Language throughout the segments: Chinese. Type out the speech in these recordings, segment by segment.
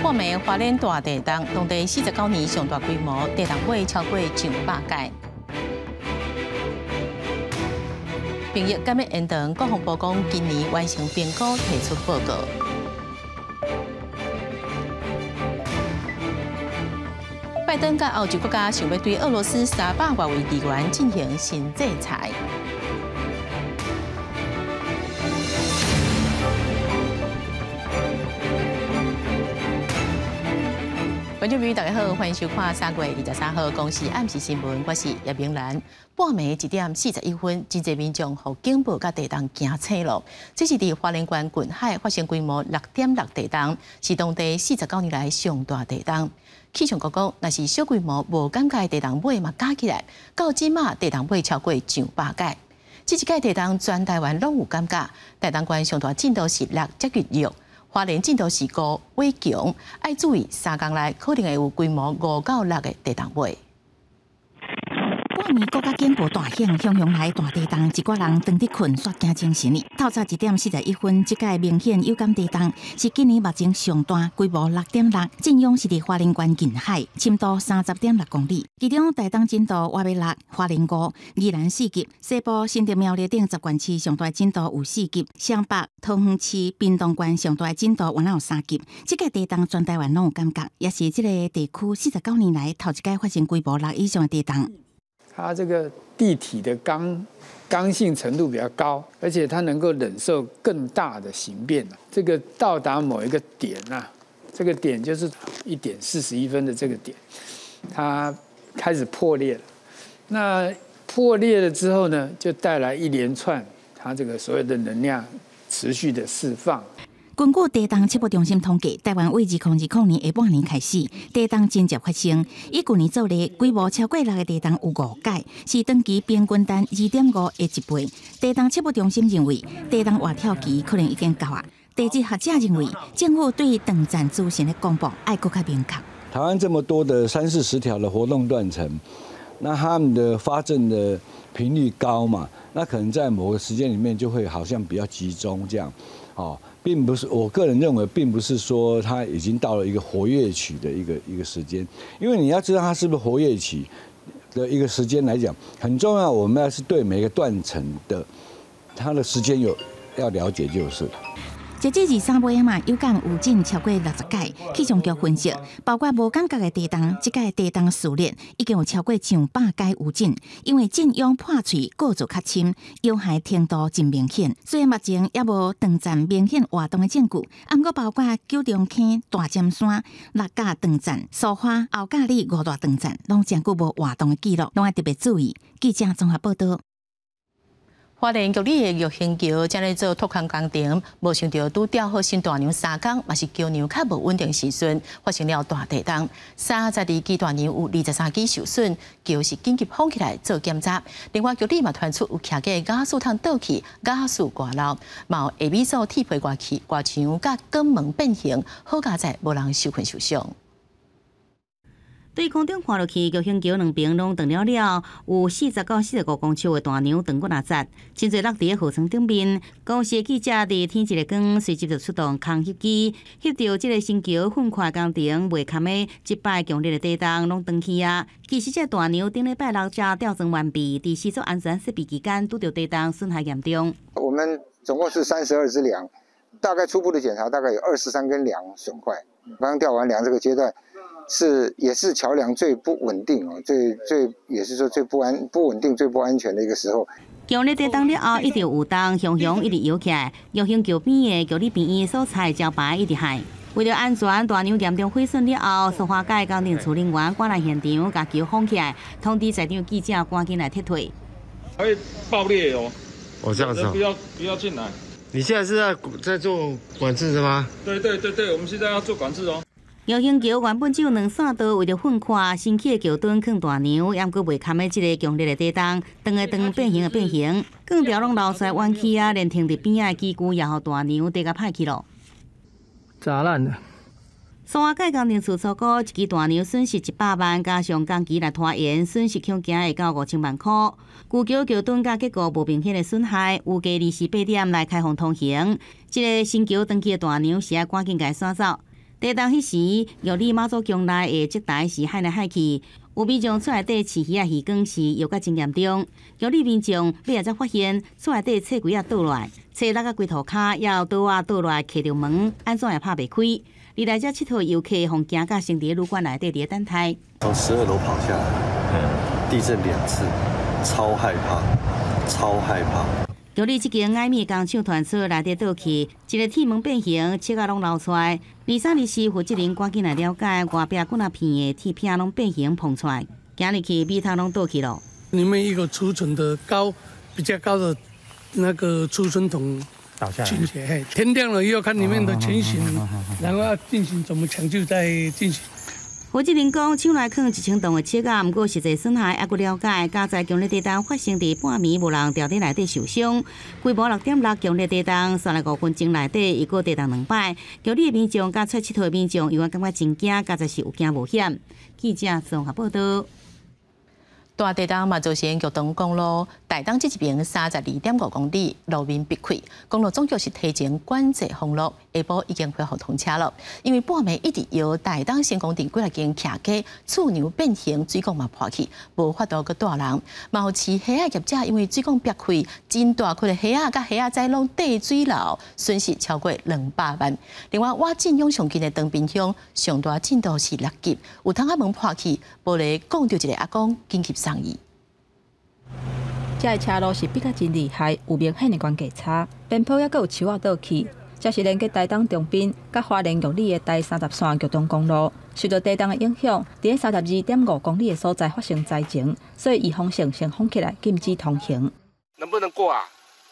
半暝花莲大地震，当地49年上大规模地震尾超过100届。平日敢要延长，国防部讲今年完成评估，提出报告。拜登甲欧洲国家想要对俄罗斯300多位议员进行新制裁。观众朋友，大家好，欢迎收看3月23号公视暗时新闻，我是叶明兰。半暝1点41分，真侪民众互警报甲地震惊醒了。这是伫花莲县近海发生规模6.6地震，是当地49年来上大地震。气象局讲，若是小规模无感觉地震尾嘛加起来，到即马地震尾超过100届。这一届地震全台湾拢有感觉，地震观上大震度是6接近6。花莲震度是5，尾强，要注意3天内可能会有规模5到6的地震尾。 半暝国家警报大响，汹涌来大地震，一寡人当伫困，煞惊精神哩。透早1点41分，这届明显有感地震是今年目前上大，规模6.6，震央是伫花莲县近海，深度30.6公里。其中大震震度外围6，花莲5，宜兰4级，西部新竹苗栗等10县市上大震度有4级，双北、桃园市、屏东县上大震度原来有3级。这届地震全台湾拢有感觉，也是这个地区49年来头一届发生规模6以上的地震。 它这个地体的刚性程度比较高，而且它能够忍受更大的形变。这个到达某一个点这个点就是1点41分的这个点，它开始破裂了。那破裂了之后呢，就带来一连串它这个所有的能量持续的释放。 根据地震测报中心统计，台湾为2020年下半年开始，地震真接发生。以去年做例，规模超过6个地震有5届，是长期平均单2.5的1倍。地震测报中心认为，地震活跳期可能已经到啊。地质学者认为，政府对断层资讯的公布要更加明确。 台湾这么多的30-40条的活动断层，那他们的发震的频率高嘛，那可能在某个时间里面就会好像比较集中这样，并不是我个人认为，并不是说它已经到了一个活跃期的一个时间，因为你要知道它是不是活跃期的一个时间来讲很重要。我们要是对每个断层的它的时间要了解就是了。 截至23月嘛，有感有震超过60届。气象局分析，包括无感觉的地震，这届地震数列已经有超过100届有震，因为震央破碎构造较深，有害程度真明显。虽然目前也无断层明显活动的证据，不过包括九重坑、大尖山、6架断层、苏花、后架里5大断层，拢真久无活动的记录，拢要特别注意。记者综合报道。 花莲局里的玉兴桥正在做拓宽工程，无想到拄吊好新大娘3天，嘛是桥梁较无稳定时阵，发生了大地震。32基大娘有23基受损，桥是紧急封起来做检查。另外，局里嘛传出有徛个瓦斯桶倒去，瓦斯挂漏，嘛有下米组铁皮外墙甲肛门变形，好佳在无人受困受伤。 对空中看落去，玉兴桥两边拢断了，有40到45公尺的大梁断骨折，真侪落伫个河床顶面。公司记者伫天一日光，随即就出动空翕机，翕到即个新桥粉块工程未堪的一摆强烈的地震拢断去啊！其实这大梁顶礼拜6才吊装完毕，伫施作安全设备期间拄到地震损害严重。 我们总共是32只梁，大概初步的检查大概有23根梁损坏。刚吊完梁这个阶段。也是桥梁最不稳定也是说最不稳定、最不安全的一个时候。 强烈地震了后，一直有动，熊一直摇起来。玉兴桥边的桥里边伊所在招牌一直害。为了安全，大梁严重毁损了后，苏花界工程处人员赶来现场，把桥封起来，通知在场记者赶紧来撤退。 会爆裂哦！ 这样子不要进来。 你现在是在做管制是吗？ 对，我们现在要做管制哦。 玉兴桥原本只有2扇道，为了粉块新起的桥墩放大梁，也过未堪的这个强烈的地震，断的断，变形的变形，钢条拢流出来弯曲啊，连停伫边仔的机具也互大梁地甲歹去咯。 砸烂了。 苏花界工程处粗估，一支大梁损失100万，加上工期来拖延，损失恐惊会到5000万块。旧桥桥墩甲结构无明显的损害，预计28点来开放通行。这个新桥登记的大梁是要赶紧甲删走。 地震迄时，玉里马祖宫内的积台是海来海去，有民众厝内底饲鱼鱼缸时又较真严重。玉里民众尾仔才发现厝内底册柜倒落来，册落个龟头骹也有倒落来开着门，安怎也拍袂开。而来遮佚佗游客互惊甲先伫旅馆内底伫等待。 从12楼跑下来，地震2次，超害怕，超害怕。 由于这间矮米工厂团厝内底倒去，一个铁门变形，切啊拢流出来。23、24负责人赶紧来了解，外壁几那片的铁片拢变形碰出来，今日去米汤拢倒去了。 里面一个储存的比较高的那个储存桶倒下来， 倾斜。天亮了以后看里面的情形，然后要进行怎么抢救再进行。 负责人讲，厂内放1000栋的车架，不过实际损害还不了解。加在强烈地震发生伫半暝，无人掉伫内底受伤。规模6.6强烈地震，3.5分钟内底一个地震2摆。桥里的民众甲出佚佗的民众，因为感觉真惊，加在是有惊无险。记者综合报道。 大地震嘛造成玉东公路大东这一边32.5公里路面闭开，公路总局是提前管制封路，下晡已经恢复通车了。因为半暝一直由大东成功镇几啊间徛街厝娘变形，水管嘛破去，无法度去带人。嘛有饲虾仔业者因为水管闭开，真大块的虾仔甲虾仔仔拢滴水流，损失超过200万。另外，我镇永上近的长滨乡上大震度是6级，有窗仔门破去，玻璃讲到一个阿公紧急送医。 这个车路是比较真厉害，有明显的关节差，边坡也阁有树仔倒去。这是连接台东中滨甲花莲玉里的第33玉东公路，受到地震的影响，伫32.5公里的所在发生灾情，所以预防性先封起来，禁止通行。 能不能过啊？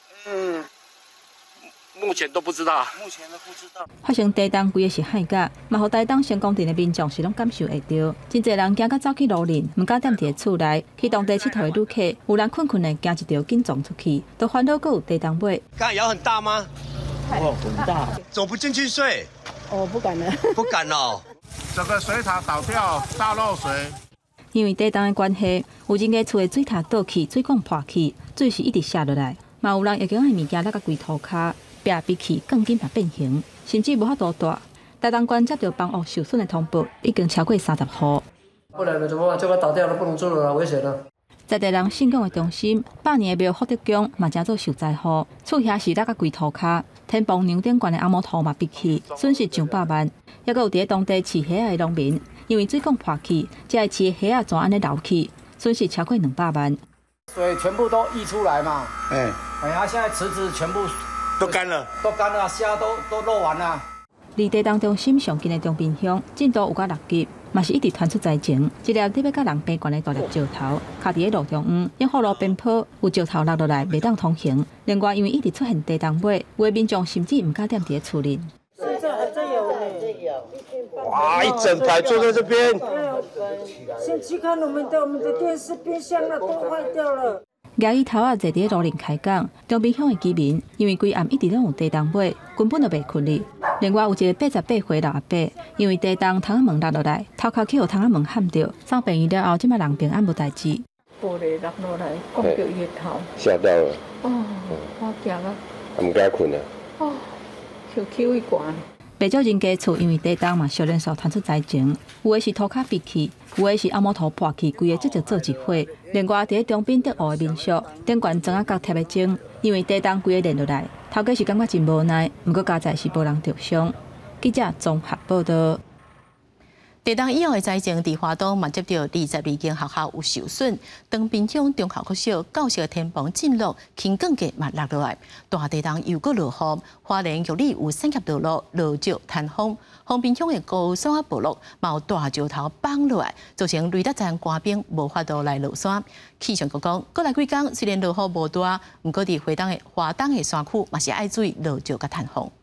目前都不知道。 发生地震规个是海角，嘛，互台东成功镇的民众是拢感受会到，真侪人惊甲走去路林，毋敢踮伫厝内。去当地佚佗的旅客，有人困的惊一条紧撞出去，都烦恼阁有地震尾。 刚才摇很大吗？ 很大。 走不进去睡？ 不敢了。 不敢哦。 整个水塔倒掉，大漏水。 因为地震的关系，有人家厝的水塔倒去，水管破去，水是一直下落来。嘛有人已经的物件落到龟头骹。壁闭起更紧也变形，甚至无法度大。台东县接到房屋受损的通报，已经超过30户。 不然呢？怎么办？这个倒掉了，不能住了，危险了。 在地人信仰的中心，100年的庙福德宫嘛真做受灾户，厝遐是落到龟头骹，天棚牛顶悬的阿摩头嘛闭起，损失上百万。还佫有伫当地饲虾的农民，因为水管破去，才会饲虾怎安尼流去，损失超过200万。 水全部都溢出来嘛？呀，现在池子全部。 都干了， 虾都漏完了。 离地震中心上近的中滨乡，震度有到6级，嘛是一直传出灾情。一粒特别甲人病悬的大粒石头，卡伫路中央，引发路边坡有石头落落来，袂当通行。另外，因为一直出现地震尾，有的民众甚至唔敢踮伫厝里。 现在还真有呢。 哇，一整排坐在这边。 先去看我们的电视、冰箱了，都坏掉了。 牙医头仔坐伫路林开讲，中滨乡的居民因为规暗一直拢有地震尾，根本就袂困哩。另外有一个88岁老阿伯，因为地震窗仔门落落来，头壳去互窗仔门撼着，送病院了后，即摆人平安无代志。 玻璃落落来，撞到伊的头。 吓到了。 我惊啊！ 唔敢困啊。 QQ 一关。 不少人家厝因为地震嘛，小连续传出灾情，有的是涂骹闭起，有的是阿摩头破去，规个直接做一伙。另外，伫中滨德湖的民宿，顶悬装啊角贴的钟，因为地震规个连落来，头家是感觉真无奈，毋过加在是无人着伤。记者综合报道。 地震以后的灾情，伫花东嘛接到22间学校有受损，长滨乡中校国小教室的天棚震落，轻钢架嘛落落来。大地震又搁落雨，花莲玉里有3级道路落石坍方，丰滨乡的高山部落嘛有大石头放落来，造成雷达站官兵无法度来落山。气象局讲，过来几天虽然落雨无大，毋过伫花东的山区嘛是爱注意落石甲坍方。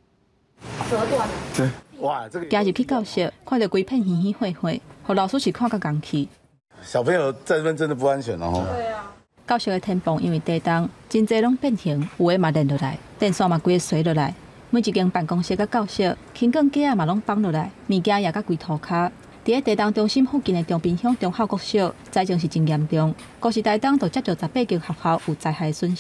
对。哇，这个加入去教室，看到规片稀稀灰灰，互老师是看甲硬气。 小朋友在这边真的不安全哦。 对啊。教室的天棚因为地震，真侪拢变形，有的嘛连落来，电线嘛规个垂落来。每一间办公室甲教室，轻钢架嘛拢放落来，物件也甲规涂骹。伫地震中心附近的中滨乡中校国小，灾情是真严重。古时台东就接到18间学校有灾害损失。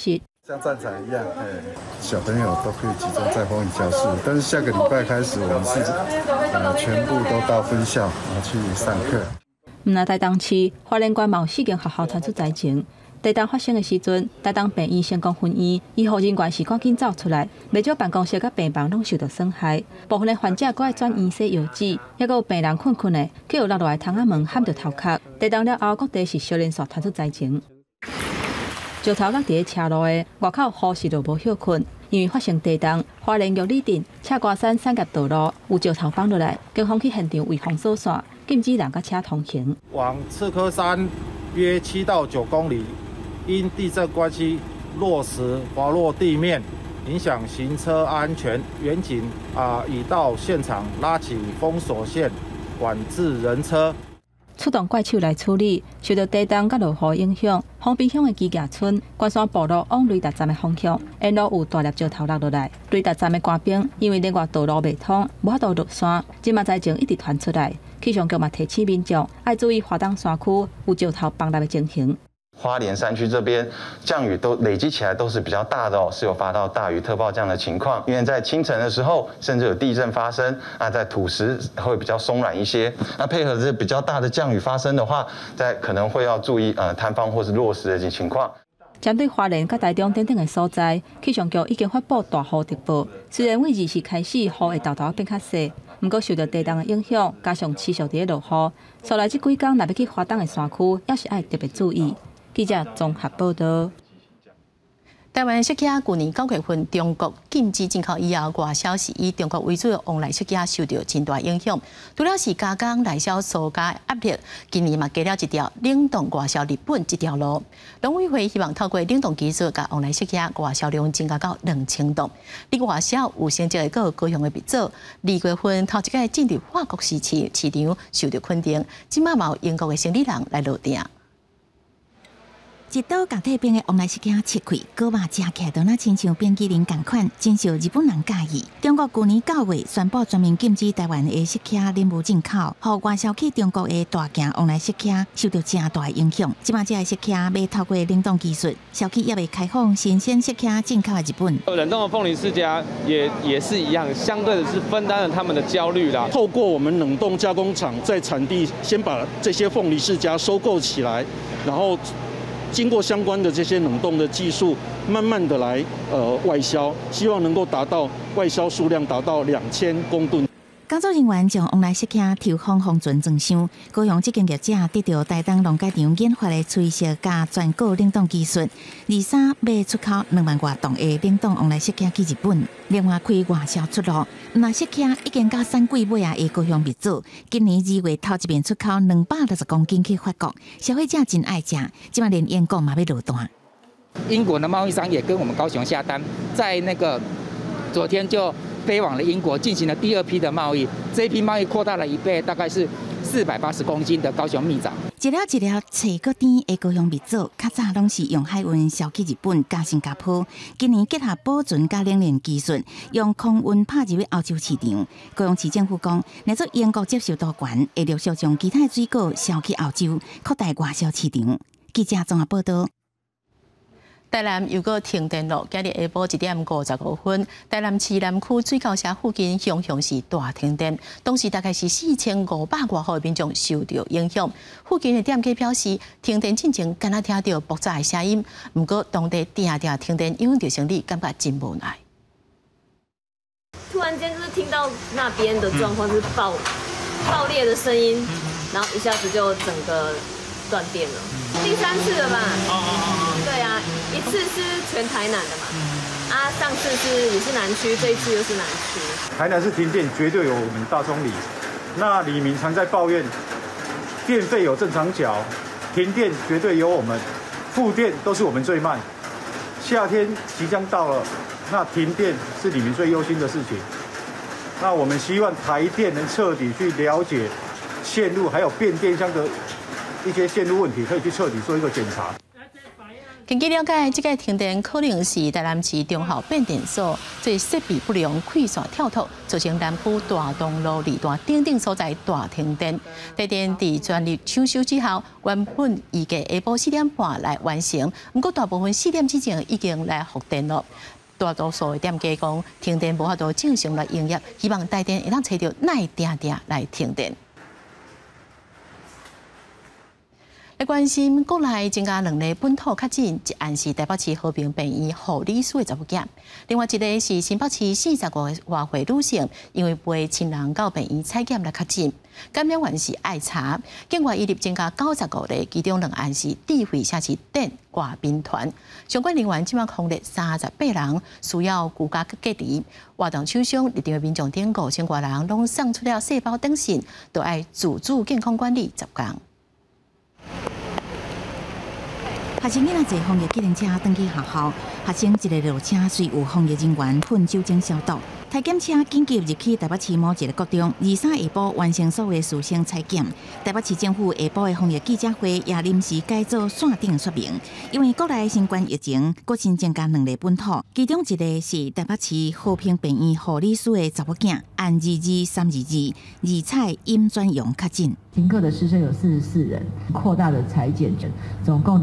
像战场一样，小朋友都可以集中在风雨教室，但是下个礼拜开始，我们是全部都到分校去上课。 毋但台东市花莲县嘛有4间学校传出灾情。地震发生的时阵，台东病院成功分院，医护人员是赶紧走出来，不少办公室甲病房拢受到损害。部分的患者搁爱转院洗药纸，还有病人困的，却有落落来窗仔门喊着头壳。地震了后，各地是小连续传出灾情。石头落伫车路的外口，护士就无休困，因为发生地震，花莲玉里镇赤瓜山产业道路有石头放落来，警方去现场围封锁线，禁止人甲车通行。 往赤科山约7到9公里。因地震关系，落石滑落地面，影响行车安全。远警已到现场拉起封锁线，管制人车。 出动怪手来处理，受到地震甲落雨影响，丰滨乡的基架村关山部落往雷达站的方向，沿路有大粒石头落落来。雷达站的官兵因为另外道路未通，无法度落山，即马灾情一直传出来。气象局嘛提醒民众爱注意华东山区有石头崩落的情形。 花莲山区这边降雨都累积起来都是比较大的是有发到大雨特报这样的情况。因为在清晨的时候，甚至有地震发生，在土石会比较松软一些。那配合这比较大的降雨发生的话，可能会要注意坍方或是落石的情况。 针对花莲、甲台中等等的所在，气象局已经发布大雨特报。虽然为20时开始雨会豆豆变较细，不过受到地震的影响，加上持续伫落雨，所来这几天若要去花东的山区，也是爱特别注意。记者综合报道。台湾食客去年9月份中国禁止进口以后，外销是以中国为主的往来食客受到真大影响。除了是加工内销所加压力，今年嘛加了一条冷冻外销日本这条路。农委会希望透过冷冻技术，甲往来食客外销量增加到2000吨。另外销有成绩的各高雄的蜜枣，2月份头一个进入法国市场受到肯定，即马嘛有英国的生理人来落订。 一刀甲退兵的往来食客切开，锅肉食起来都那亲像冰淇淋同款，真受日本人介意。中国去年9月宣布全面禁止台湾的食客任务进口，互外销去中国的大件往来食客受到真大的影响。即马这些食客要透过冷冻技术，小企业未开放新鲜食客进口的日本。 冷冻的凤梨世家也是一样，相对的是分担了他们的焦虑啦。 透过我们冷冻加工厂在产地先把这些凤梨世家收购起来，然后经过相关的这些冷冻的技术，慢慢的来外销，希望能够达到外销数量达到2000公吨。 工作人员将往来食客抽风封存装箱，高雄这间业者得到台东农改场研发的炊烧加全购冷冻技术，23要出口2万多吨的冷冻往来食客去日本，另外开外销出路。那食客已经到3季尾的高雄蜜枣，今年2月头一遍出口260公斤去法国，消费者真爱吃，即马连英国嘛要落单。 英国的贸易商也跟我们高雄下单，在昨天就飞往了英国，进行了第2批的贸易。这一批贸易扩大了1倍，大概是480公斤的高雄蜜枣。 一粒一粒脆个甜的高雄蜜枣，较早拢是用海运销去日本加新加坡。今年结合保存加冷链技术，用空运拍入去欧洲市场。高雄市政府讲，若做英国接受度悬，会陆续将其他水果销去欧洲，扩大外销市场。记者综合报道。台南又个停电了，今日下晡1点55分，台南市南区水沟社附近熊是大停电，当时大概是4500多户民众受到影响。附近的店家表示，停电进前敢若听到爆炸的声音，不过当地定停电，影响到生理，感觉真无奈。 突然间就是听到那边的状况是爆裂的声音，然后一下子就整个断电了。第3次了吧？对啊，一次是全台南的嘛，上次也是南区，这一次又是南区。 台南市停电绝对有我们大中里，那里民常在抱怨电费有正常缴，停电绝对有我们，复电都是我们最慢。夏天即将到了，那停电是里民最忧心的事情。那我们希望台电能彻底去了解线路还有变电箱的一些线路问题，可以去彻底做一个检查。 根据了解，这个停电可能是台南市中校变电所这设备不良、溃线跳脱，造成南部大东路二段等所在大停电。台电在全力抢修之后，原本预计下晡4点半来完成，不过大部分4点之前已经来复电了。大多数的店家讲，停电无法度正常来营业，希望台电会当找到哪定定来停电。来关心国内增加2例本土确诊，一案是台北市和平病院护理师的查某囝，另外一个是新北市45个外汇女性，因为陪亲人到病院采检来确诊。感染源是爱茶，境外移入增加95例，其中2案是智慧城市店外宾团。相关人员即马控制38人，需要居家隔离。活动厂商、日常民众等5000多人，拢送出了细胞等信，都要自主健康管理10天。 学生囡仔坐防疫计程车登记学校，学生一个落车随有防疫人员喷酒精消毒。体检车紧急入去台北市某一个国中，23下晡完成所有师生采检。台北市政府下晡的防疫记者会也临时改做线顶说明，因为国内新冠疫情各新增加2例本土，其中一个是台北市和平病院护理师的查某囝，按222322二采阴转阳确诊。 停课的师生有44人，扩大的采检总共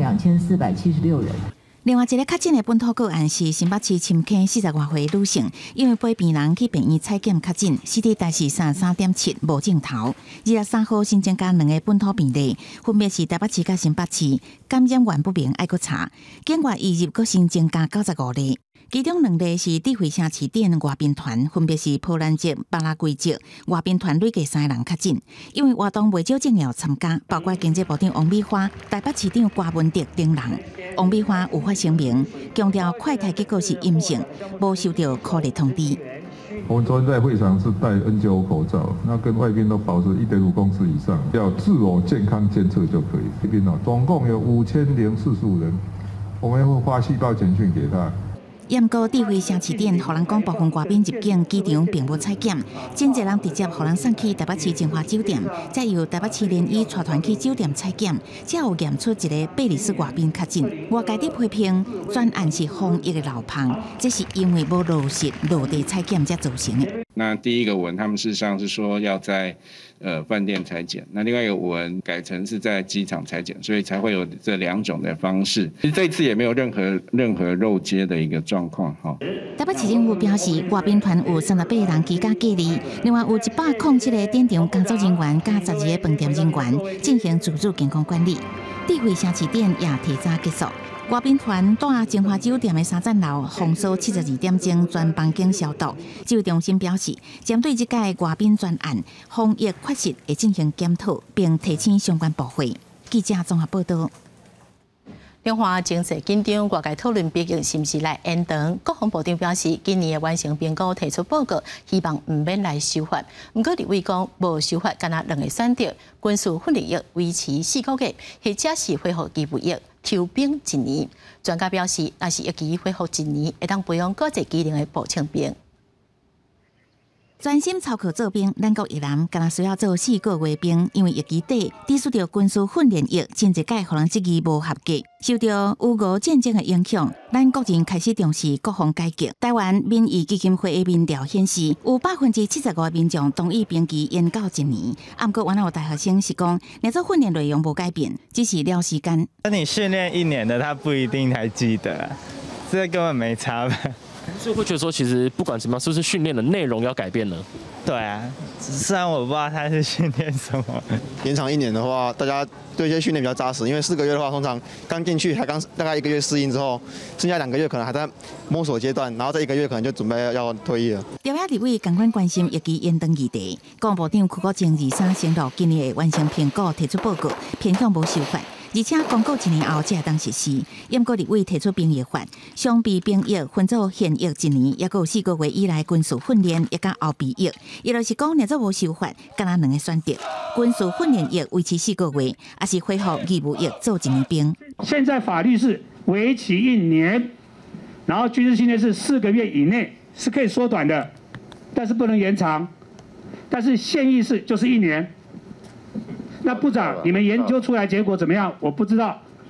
2476人。 另外一个确诊的本土个案是新北市深坑40多岁女性，因为陪病人去病院采检确诊，CT 值是33.7，无镜头。23号新增加2个本土病例，分别是台北市甲新北市，感染源不明，爱搁查。境外移入搁新增加95例。其中2例是智慧城市店外宾团，分别是波兰籍、巴拉圭籍外宾团累计3人确诊。因为活动未少政要参加，包括经济部长王美花、台北市长郭文哲等人。王美花有发声明，强调快筛结果是阴性，无收到酷热通知。 我们昨天在会场是戴 N95 口罩，那跟外宾都保持1.5公尺以上，要自我健康监测就可以。这边总共有5045人，我们会发细胞简讯给他。 验过智慧城市店，互人讲部分外宾入境机场并无采检，真侪人直接互人送去台北市金华酒店，再由台北市联医带团去酒店采检，才有验出一个贝里斯外宾确诊。外界的批评专案是防疫的漏棚，这是因为无落实落地采检才造成的。 那第一个文，他们事实上是说要在饭店采检，那另外一个文改成是在机场采检，所以才会有这2种的方式。其实这一次也没有任何漏接的一个状况哈。 台北市政府表示，外宾团有38人居家隔离，另外有107个店场工作人员加12个饭店人员进行自主健康管理。智慧城市店也提早结束。外宾团住金华酒店的3层楼，封锁72点钟，全房间消毒。指挥中心表示，针对这届外宾专案，防疫确实会进行检讨，并提醒相关部会。记者综合报道。 两岸经济紧张，外界讨论毕竟是不是来延长。国防部长表示，今年的完成评估提出报告，希望唔免来修法。不过立委讲无修法，敢若2个选择：军事训练役维持4个月，或者是恢复义务役抽兵1年。专家表示，若是役期恢复1年，会当培养更侪机灵的步枪兵。 专心操课做兵，咱国役男敢若需要做4个月兵，因为役期底抵触到军事训练役，真侪届互人质疑无合格。受到乌俄战争的影响，咱国人开始重视国防改革。台湾民意基金会的民调显示，有75%的民众同意兵期延到1年。不过，原来有大学生是讲，那做训练内容无改变，只是了时间。 跟你训练1年的，他不一定还记得，这根本没差吧？ 所以会觉得说，其实不管怎么样，是不是训练的内容要改变呢？ 对啊，虽然我不知道他是训练什么。 延长1年的话，大家对一些训练比较扎实，因为4个月的话，通常刚进去还大概1个月适应之后，剩下2个月可能还在摸索阶段，然后这1个月可能就准备要退役了。 调查立委同款关心役期延长议题，国防部长邱国正23承诺，今年会完成评估提出报告，偏向无修法。而且公告1年后才会当实施。因国立委提出兵役法，相比兵役分做现役1年，也有4个月以来军事训练，也甲后备役。也就是讲，若做无修法，敢若2个选择：军事训练役维持4个月，还是恢复义务役做1年兵。 现在法律是为期1年，然后军事训练是4个月以内是可以缩短的，但是不能延长。但是现役是就是1年。那部长，你们研究出来结果怎么样？我不知道，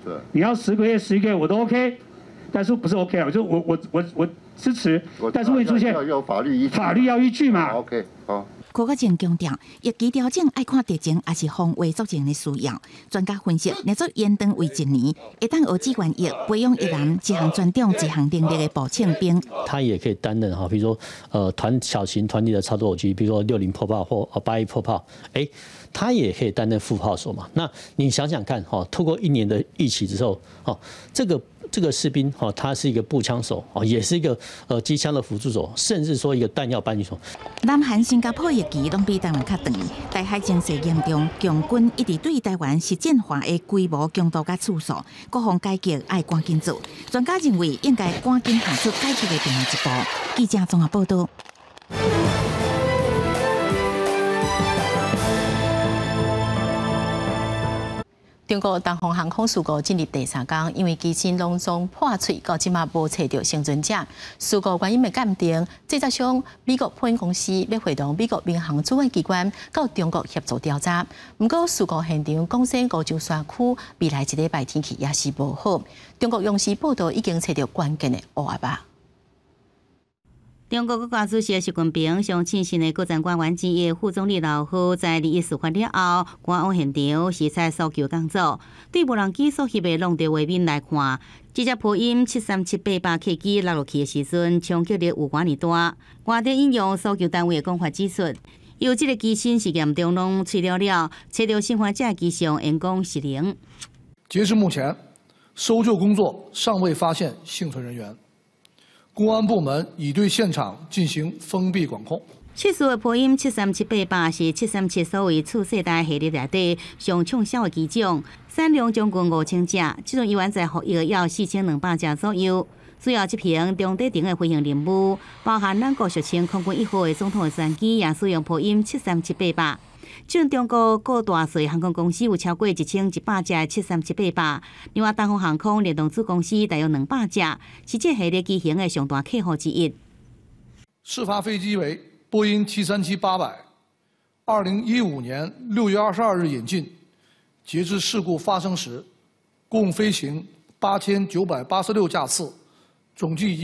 对， 你要10个月、11个月我都 OK， 但是不是 OK 啊？我支持，但是会出现要有法律依据， 法律要依据嘛。 OK， 好。 柯国正强调，疫期调整爱看疫情，也是防卫作战的需要。专家分析，若做延长为1年，会当学志愿役培养一人一项专长、一项能力的步枪兵。 他也可以担任比如说小型团体的操作武器，比如说60迫炮或81迫炮，他也可以担任副炮手嘛。那你想想看，透过1年的役期之后，这个士兵他是一个步枪手，也是一个机枪的辅助手，甚至说一个弹药搬运手。 南韩、新加坡疫期拢比台湾较长，台海情势严重，强军一直对台湾实践化的规模、强度甲次数，各方改革爱赶紧做。专家认为应该赶紧踏出改革的第一步。记者综合报道。 中国东方航空事故进入第3天，因为机身拢总破碎，到即马无找到幸存者。事故原因的鉴定，制作商美国波音公司要会同美国民航主管机关到中国协助调查。不过，事故现场广西梧州山区未来1礼拜天气也是无好。中国央视报道已经找到关键的乌鸦吧。 中国国家主席习近平向亲信的国产官员之一副总理老虎在利益事发了后，赶往现场视察搜救工作。对无人机所翕的弄潮画面来看，这只波音737-800客机落落去的时阵，冲击力有偌尼大。外电引用搜救单位的讲法指出，由这个机身是严重弄碎了，找到生还者的机上员工失灵。 截至目前，搜救工作尚未发现幸存人员。公安部门已对现场进行封闭管控。 失事的波音737-800是737所谓次世代系列内底上畅销的机种，产量将近5000只，这种医院在服役要4200只左右。主要执行中低程的飞行任务，包含咱国俗称空军1号的总统的专机，也使用波音737-800。像中国各大小航空公司有超过1100只的737-800，另外东方航空联动子公司大约200只，是这系列机型的上大客户之一。 事发飞机为波音737-800，2015年6月22日引进，截至事故发生时，共飞行8986架次，总计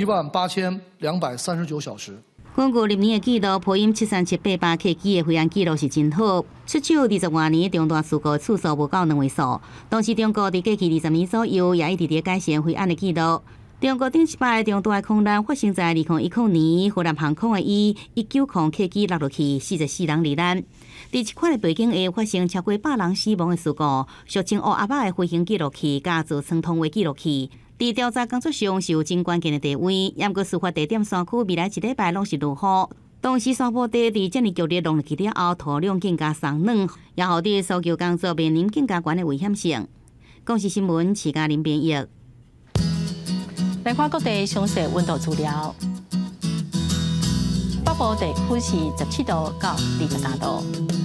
18239小时。 根据历年的记录，波音737-800客机的飞行记录是真好，出手20多年重大事故次数无到2位数。当时中国伫过去20年左右，也一直在改善飞安的记录。中国顶一摆重大的空难发生在2010年，荷兰航空的E190客机落落去，44人罹难。伫这款的背景下发生超过100人死亡的事故，俗称乌鸦仔的飞行记录器甲座舱通话记录器。伫调查工作上是有真关键的地位，也毋过事发地点山区未来1礼拜拢是落雨。当时山坡地伫遮尔剧烈弄落去了后，土壤更加松软，也互伫搜救工作面临更加悬的危险性。广西新闻徐嘉玲编译。 来看各地详细温度资料。北部地区是17度到23度。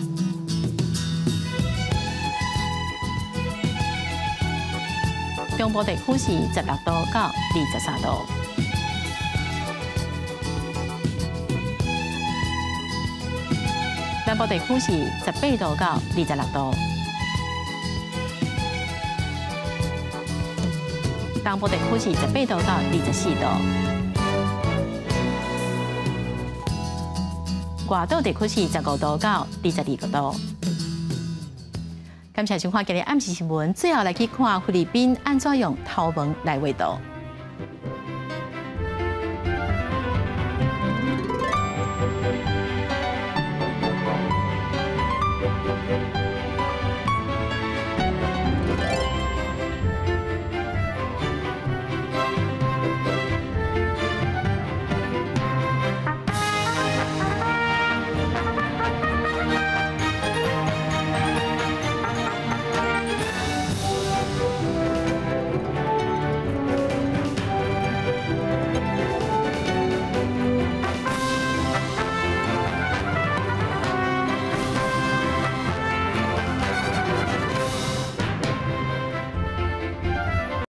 中部地区是16度到23度，南部地区是18度到26度，东部地区是18度到24度，外岛地区是15度到22度。感谢收看今日暗时新闻，最后来去看菲律宾安怎用头毛来画图。